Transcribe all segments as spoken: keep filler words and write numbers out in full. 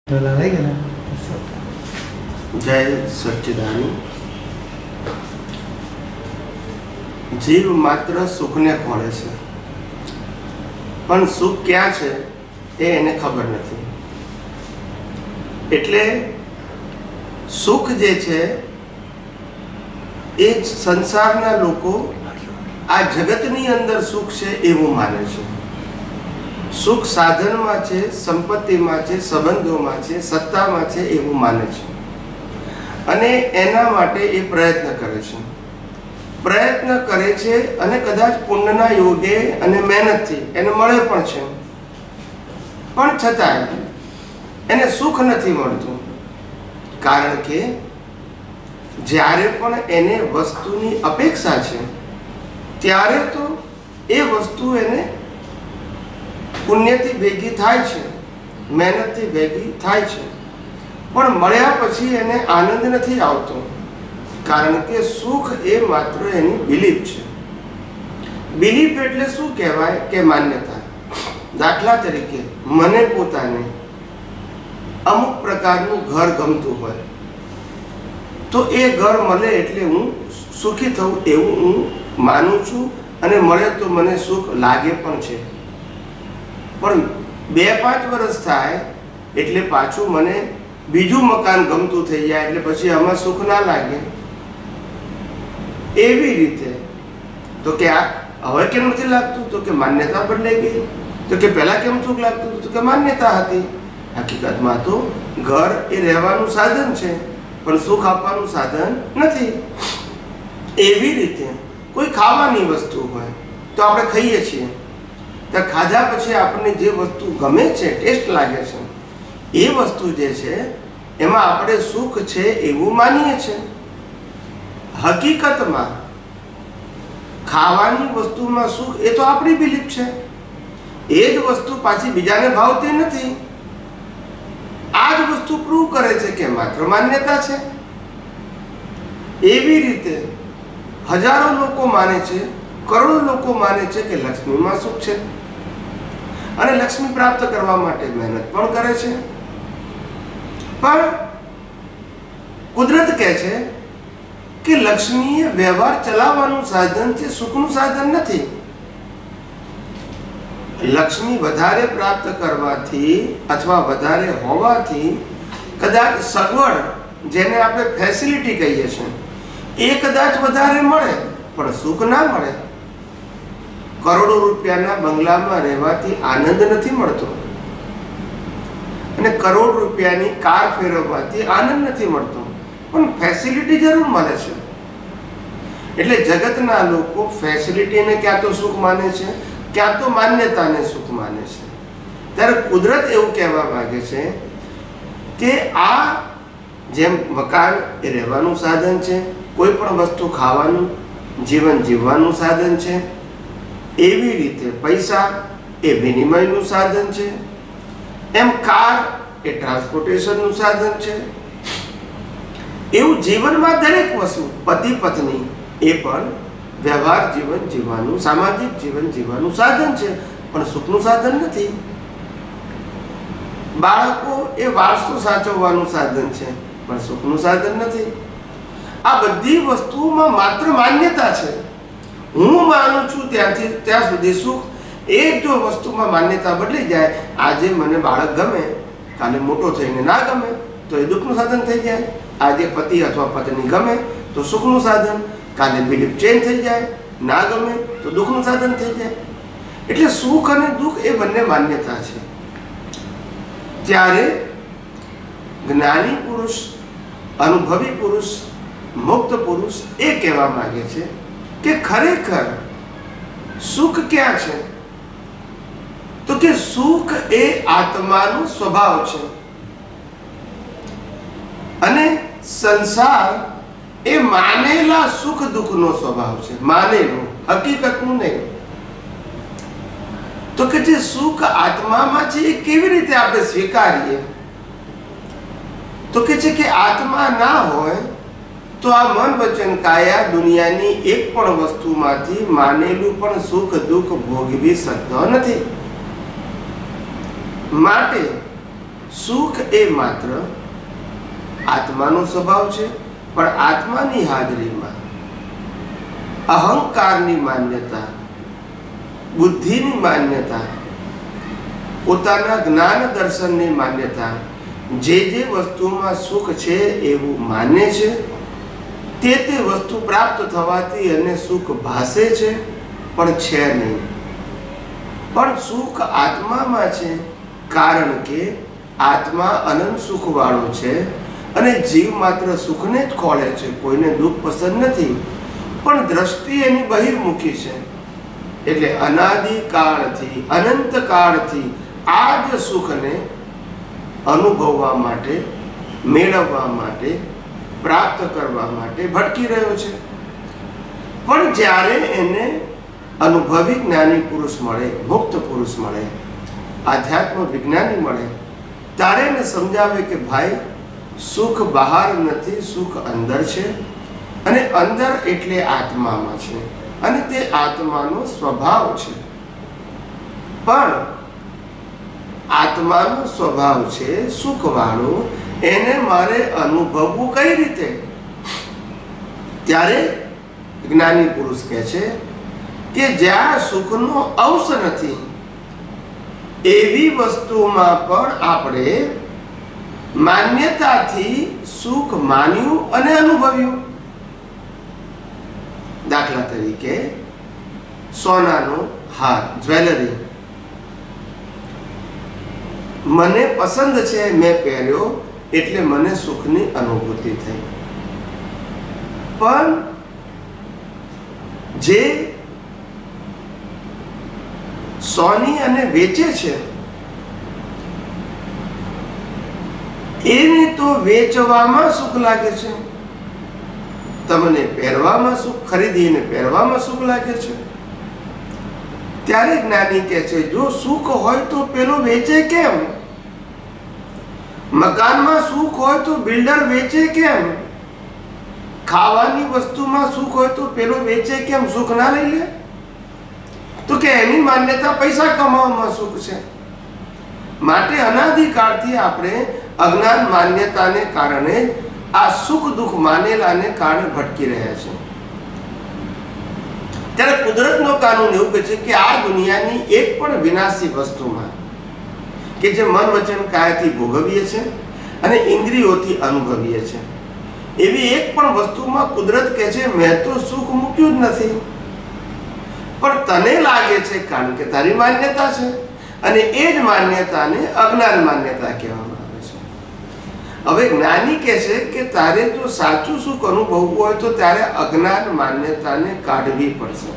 जय सच्चिदानी। जीव मात्र सुख ने खोले छे, पण सुख क्या छे ए एने खबर नथी। एटले सुख जे छे ए संसारना लोको आ जगतनी अंदर सुख छे एवुं माने छे। सुख साधन में छे, संपत्ति में छे, संबंधों में छे, सत्ता में छे एवुं माने छे अने एना माटे ए प्रयत्न करे छे। प्रयत्न करे छे अने कदाच पुण्यना योगे अने मेहनतथी एने मळे पण छे, पण छतांय एने सुख नथी मळतुं। कारण के ज्यारे पण एने वस्तुनी अपेक्षा छे त्यारे तो ए वस्तु एने पुण्यथी भेगी थाय छे, मेहनतथी भेगी थाय छे, पण मळ्या पछी एने आनंद नथी आवतो। कारण के सुख ए मात्र एनी बिलीफ छे। बिलीफ एटले शुं कहेवाय के मान्यता। दाखला तरीके मने पोताने अमुक प्रकारनुं घर गमतुं होय तो ए घर मळे एटले हूँ सुखी थऊं एवुं हूँ मानुं छुं अने मळे तो मने सुख लागे पण छे। पण बे पांच वर्ष थाय एटले पाछुं मने बीजू मकान गमतुं थई जाय एटले पछी आमां सुख ना लागे। एवी रीते तो के आ हवे केम नथी लागतुं तो के मान्यता बदलाई गई। तो के पहेला केम सुख लागतुं तो के मान्यता हती। हकीकतमां तो घर ए रहेवानुं साधन छे पण सुख आपवानुं साधन नथी। एवी रीते कोई खावानी वस्तु होय तो आपणे खाईए छीए तो खाधा पछी आपने जे वस्तु गमे छे, टेस्ट लागे छे, ए वस्तु जे छे एमां आपणे सुख छे एवुं मानीए छे। हकीकतमां खावानी वस्तुमां सुख ए तो आपणी बिलीफ छे। ए ज वस्तु पाછી બીજાને ભાવતી નથી। આ જ વસ્તુ પ્રૂવ કરે છે કે માત્ર માન્યતા છે। એવી રીતે હજારો લોકો માને છે, કરોડો લોકો માને છે કે લક્ષ્મીમાં સુખ છે અને લક્ષ્મી પ્રાપ્ત કરવા માટે મહેનત પણ કરે છે। પણ કુદરત કહે છે કે લક્ષ્મી એ વ્યવહાર ચલાવવાનું સાધન છે, સુખનું સાધન નથી। લક્ષ્મી વધારે પ્રાપ્ત કરવાથી અથવા વધારે હોવાથી કદાચ સગવડ જેને આપણે ફેસિલિટી કહીએ છીએ એ કદાચ વધારે મળે પણ સુખ ના મળે। करोड़ों रुपयाना बंगलामां रहेवाथी आनंद नथी मळतो अने करोड़ रुपयानी कार फेरववाथी आनंद नथी मळतो पण फेसिलिटी जरूर मळे छे। एटले जगतना लोको फेसिलिटीने क्या तो सुख माने छे, क्या तो मान्यताने सुख माने छे। त्यारे कुदरत एवुं कहेवा मागे छे के आ जेम मकान ए रहेवानुं साधन छे, कोई पण वस्तु खावानुं, जीवन जीववानुं साधन छे, एवी रीते पैसा ए विनिमयनुं साधन छे, एम कार ए ट्रांसपोर्टेशननुं साधन छे। एवुं जीवनमां दरेक वस्तु पति पत्नी ए पण व्यवहार जीवन जीववानुं, सामाजिक जीवन जीववानुं साधन छे पण सुखनुं साधन नथी। बाळको ए वारसो साचववानुं साधन छे पण सुखनुं साधन नथी। आ बधी वस्तुओमां मात्र मान्यता छे। हूँ मानु छूं त्याथी त्यां सुधी सुख। एक जो वस्तुमां मान्यता बदली जाए, आजे मने बाळक गमे काले मोटो थईने ना गमे तो ए दुखनुं साधन थई जाए। आजे पति अथवा पत्नी गमे तो सुखनुं साधन, काले बिलीफ चेन्ज थई जाए, ना गमे तो दुखनुं साधन थई जाए। एटले सुख अने दुख ए बंने मान्यता छे। त्यारे ज्ञानी पुरुष, अनुभवी पुरुष, मुक्त पुरुष ए कहेवा मागे छे के खरेखर सुख क्या है तो के सुख ए आत्मानो स्वभाव छे अने संसार ए मानेला सुख दुख नो स्वभाव छे। मानेलो, हकीकतनुं नहीं। तो के जे सुख आत्मामां छे ए केवी रीते आपणे स्वीकारीए तो के छे के आत्मा ना होय तो आ मन वचन काया दुनियानी एक पण वस्तुमांथी मानेलुं पण सुख दुख भोगवी शकतो नथी। माटे સુખ એ માત્ર આત્માનો સ્વભાવ છે, પણ આત્માની હાજરીમાં અહંકારની માન્યતા, બુદ્ધિની માન્યતા, પોતાના જ્ઞાન દર્શનની માન્યતા, જે જે વસ્તુમાં સુખ છે એવું માને છે, તે તે વસ્તુ પ્રાપ્ત થવાથી એને સુખ ભાસે છે, પણ છે નહીં. પણ સુખ આત્મામાં છે, કારણ કે આત્મા અનંત સુખવાળો છે અને જીવ માત્ર સુખને જ ખોળે છે, કોઈને દુઃખ પસંદ નથી. પણ દ્રષ્ટિ એની બહિર્મુખી છે, એટલે અનાદિકાળથી અનંત કાળથી આ જ સુખને અનુભવવા માટે, મેળવવા માટે, પ્રાપ્ત કરવા માટે ભટકી રહ્યો છે. પણ જ્યારે એને અનુભવી જ્ઞાની પુરુષ મળે, મુક્ત પુરુષ મળે, આધ્યાત્મ વિજ્ઞાની મળે, ત્યારે એને સમજાવે કે ભાઈ સુખ બહાર નથી, સુખ અંદર છે, અને અંદર એટલે આત્મામાં છે, અને તે આત્માનો સ્વભાવ છે. પણ આત્માનો સ્વભાવ છે સુખવાળો, એને મારે અનુભવવું કઈ રીતે? ત્યારે જ્ઞાની પુરુષ કહે છે કે જ્યાં સુખનો અંશ નથી એવી વસ્તુમાં પણ આપણે માન્યતાથી સુખ માન્યું અને અનુભવ્યું. દાખલા તરીકે સોનાનો હાર, જ્વેલરી મને પસંદ છે, મેં પહેર્યો એટલે મને સુખની અનુભૂતિ થઈ. પણ જે સોની અને વેચે છે એને તો વેચવામાં સુખ લાગે છે, તમને પહેરવામાં સુખ, ખરીદીને પહેરવામાં સુખ લાગે છે. ત્યારે જ્ઞાની કહે છે જો સુખ હોય તો પેલો વેચે કેમ? મકાનમાં સુખ હોય તો બિલ્ડર વેચે કેમ? ખાવાની વસ્તુમાં સુખ હોય તો પેલો વેચે કેમ? સુખ ના લઈ લે? તો કે એની માન્યતા પૈસા કમાવામાં સુખ છે. માટે અનાદિકાળથી આપણે અજ્ઞાન માન્યતાને કારણે આ સુખ દુઃખ માનેલાને કારણે ભટકી રહ્યા છે. ત્યારે કુદરતનો કાનૂન એવું કહે છે કે આ દુનિયાની એક પણ વિનાશી વસ્તુમાં કે જે મન વચન કાયાથી ભોગવીએ છે અને ઇન્દ્રિયોથી અનુભવીએ છે, એવી એક પણ વસ્તુમાં કુદરત કહે છે મેં તો સુખ મૂક્યું જ નથી, પણ તને લાગે છે કારણ કે તારી માન્યતા છે, અને એ જ માન્યતાને અજ્ઞાન માન્યતા કહેવામાં આવે છે. હવે જ્ઞાની કહે છે કે તારે જો સાચું સુખ અનુભવવું હોય તો ત્યારે અજ્ઞાન માન્યતાને કાઢવી પડશે.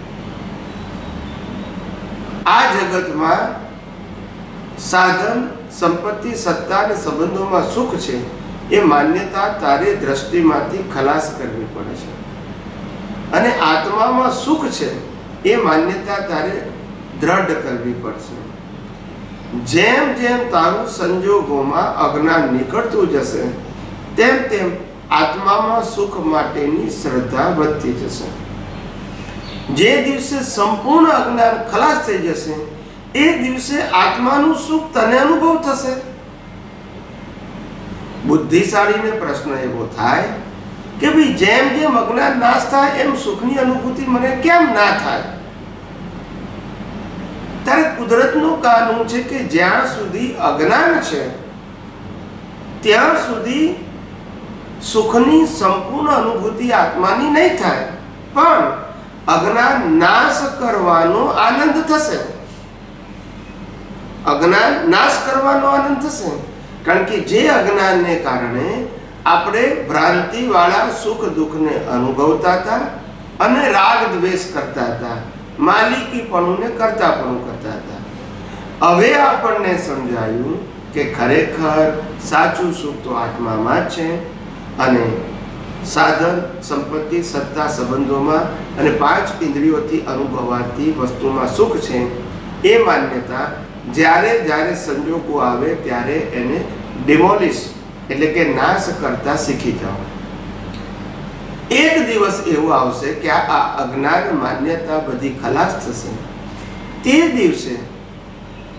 આ જગતમાં સાધન, સંપત્તિ, સત્તા અને સંબંધોમાં સુખ છે એ માન્યતા તારે દ્રષ્ટિમાંથી ખલાસ કરવી પડે છે, અને આત્મામાં સુખ છે એ માન્યતા તારે દ્રઢ કરવી પડશે. જેમ જેમ તારું સંજોગોમાં અજ્ઞાન નીકળતું જશે તેમ તેમ આત્મામાં સુખ માટેની શ્રદ્ધા વધતી જશે. જે દિવસે સંપૂર્ણ અજ્ઞાન ખલાસ થઈ જશે એ દિવસે આત્માનું સુખ તને અનુભવ થશે. બુદ્ધિશાળીને પ્રશ્ન એવો થાય કે ભાઈ જેમ જેમ અજ્ઞાન નાશ થાય એમ સુખની અનુભૂતિ મને કેમ ના થાય? ત્યારે કુદરતનું કાનૂન છે કે જ્યાં સુધી અજ્ઞાન છે ત્યાં સુધી સુખની સંપૂર્ણ અનુભૂતિ આત્માની નહીં થાય, પણ અજ્ઞાન નાશ કરવાનો આનંદ થશે. અજ્ઞાન નાશ કરવાનો આનંદ થશે, કારણ કે જે અજ્ઞાનને કારણે આપણે ભ્રાંતિ વાળા સુખ દુઃખને અનુભવતા હતા અને રાગ દ્વેષ કરતા હતા, માલિકીપણુને કરતાપણું કરતા હતા. હવે આપણને સમજાયું કે ખરેખર સાચું સુખ તો આત્મામાં જ છે, અને સાધન, સંપત્તિ, સત્તા, સંબંધોમાં અને પાંચ ઇન્દ્રિયોથી અનુભવાતી વસ્તુમાં સુખ છે. એ માન્યતા જ્યારે જ્યારે સંજોગો આવે ત્યારે એને ડિમોલિશ એટલે કે નાશ કરતા શીખી જાઓ. એક દિવસ એવો આવશે કે આ અજ્ઞાન માન્યતા બધી ખલાસ થશે. તે દિવસે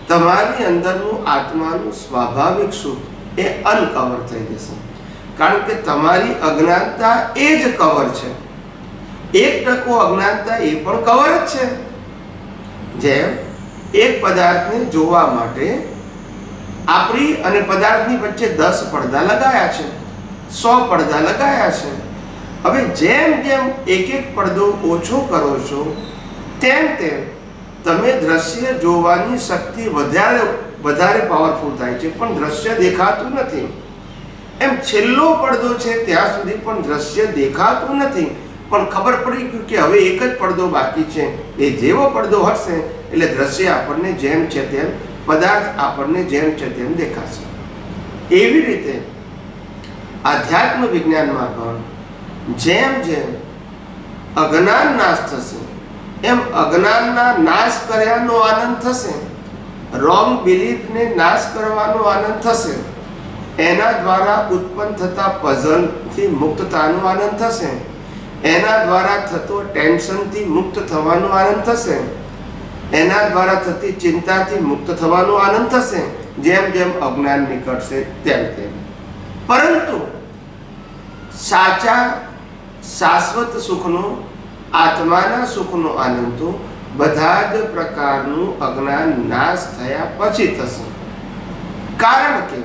તમારી અંદરનું આત્માનું સ્વાભાવિક સુખ એ અનકવર થઈ જશે, કારણ કે તમારી અજ્ઞાનતા એ જ કવર છે. એક ટકો અજ્ઞાનતા એ પણ કવર જ છે. જેમ એક પદાર્થને જોવા માટે આપણી અને પદાર્થની વચ્ચે દસ પડદા લગાયા છે, સો પડદા લગાયા છે. હવે જેમ જેમ એક એક પડદો ઓછો કરો છો તેમ તેમ તમે દ્રશ્ય જોવાની શક્તિ વધારે વધારે પાવરફુલ થાય છે, પણ દ્રશ્ય દેખાતું નથી. એમ છેલ્લો પડદો છે ત્યાં સુધી પણ દ્રશ્ય દેખાતું નથી, પણ ખબર પડી ગયું કે હવે એક જ પડદો બાકી છે. એ જેવો પડદો હટશે એટલે દ્રશ્ય આપણને જેમ છે તેમ, પદાર્થ આપણને જેમ છે તેમ દેખાશે. એવી રીતે આધ્યાત્મ વિજ્ઞાનમાં પણ જેમ જેમ અજ્ઞાન નાશ થશે એમ અજ્ઞાનના નાશ કર્યાનો આનંદ થશે, રોંગ બિલીફને નાશ કરવાનો આનંદ થશે, એના દ્વારા ઉત્પન્ન થતા પઝલથી મુક્તતાનો આનંદ થશે, એના દ્વારા થતો ટેન્શનથી મુક્ત થવાનો આનંદ થશે, એના દ્વારા થતી ચિંતાથી મુક્ત થવાનો આનંદ થશે. જેમ જેમ અજ્ઞાન નીકળશે તેમ તેમ. પરંતુ સાચા શાશ્વત સુખનો, આત્માના સુખનો આનંદ તો બધા જ પ્રકારનું અજ્ઞાન નાશ થયા પછી થશે. કારણ કે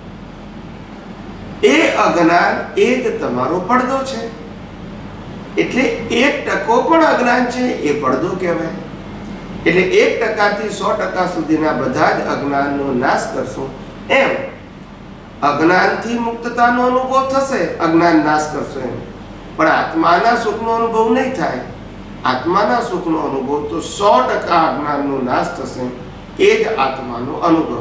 એ અજ્ઞાન એ જ તમારો પડદો છે. એટલે એક ટકો પણ અજ્ઞાન છે એ પડદો કહેવાય. એટલે એક ટકાથી સો ટકા સુધીના બધા જ અજ્ઞાનનો નાશ કરશો એમ અજ્ઞાનથી મુક્તતાનો અનુભવ થશે, અજ્ઞાન નાશ કરશો એમ. પણ આત્માના સુખનો અનુભવ નહીં થાય. આત્માના સુખનો અનુભવ તો સો ટકા અજ્ઞાનનો નાશ થશે, એ જ આત્માનો અનુભવ.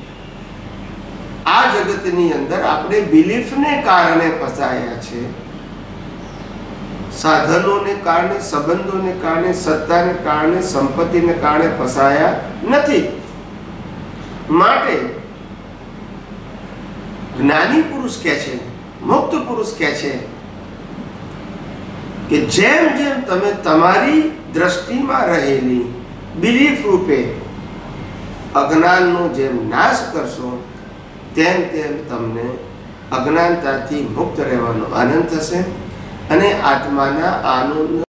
આ જગતની અંદર આપણે બિલીફને કારણે ફસાયા છે, સાધનોને કારણે, સંબંધોને કારણે, સત્તાને કારણે, સંપત્તિને કારણે ફસાયા નથી. માટે જ્ઞાની પુરુષ કહે છે, મુક્ત પુરુષ કહે છે કે જેમ જેમ તમે તમારી દ્રષ્ટિમાં રહેલી બિલીફ રૂપે અજ્ઞાનનો જેમ નાશ કરશો તેમ તેમ તમને અજ્ઞાનતાથી મુક્ત રહેવાનો આનંદ થશે અને આત્માના આનંદ